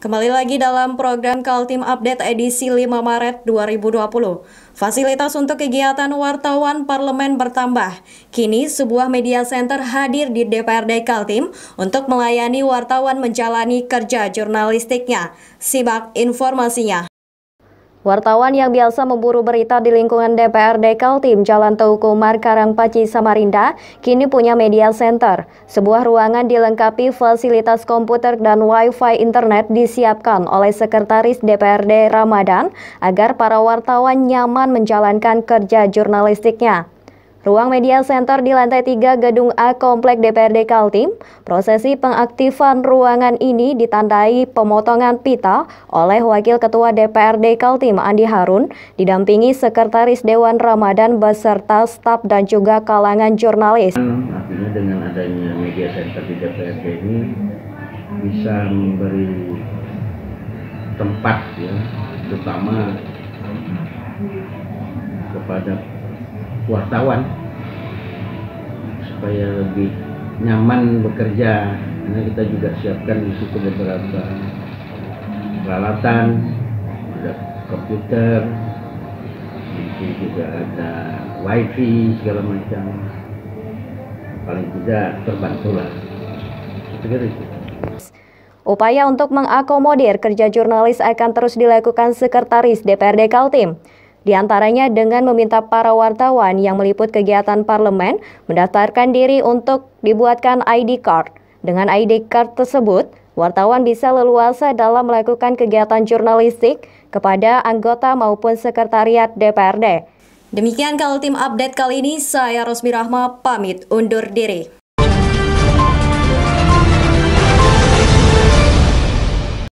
Kembali lagi dalam program Kaltim Update edisi 5 Maret 2020. Fasilitas untuk kegiatan wartawan parlemen bertambah. Kini sebuah media center hadir di DPRD Kaltim untuk melayani wartawan menjalani kerja jurnalistiknya. Simak informasinya. Wartawan yang biasa memburu berita di lingkungan DPRD Kaltim, Jalan Teuku Umar, Karangpaci, Samarinda, kini punya media center. Sebuah ruangan dilengkapi fasilitas komputer dan wifi internet disiapkan oleh Sekretaris DPRD Ramadan agar para wartawan nyaman menjalankan kerja jurnalistiknya. Ruang media center di lantai 3 Gedung A Komplek DPRD Kaltim. Prosesi pengaktifan ruangan ini ditandai pemotongan pita oleh Wakil Ketua DPRD Kaltim Andi Harun, didampingi Sekretaris Dewan Ramadan beserta staf dan juga kalangan jurnalis. Artinya dengan adanya media center di DPRD ini bisa memberi tempat ya, terutama kepada wartawan supaya lebih nyaman bekerja. Karena kita juga siapkan di situ beberapa peralatan, ada komputer, mungkin juga ada wifi segala macam. Paling tidak terbantulah. Upaya untuk mengakomodir kerja jurnalis akan terus dilakukan Sekretaris DPRD Kaltim. Di antaranya dengan meminta para wartawan yang meliput kegiatan parlemen mendaftarkan diri untuk dibuatkan ID card. Dengan ID card tersebut, wartawan bisa leluasa dalam melakukan kegiatan jurnalistik kepada anggota maupun sekretariat DPRD. Demikian Kaltim Update kali ini, saya Rosmi Rahma pamit undur diri.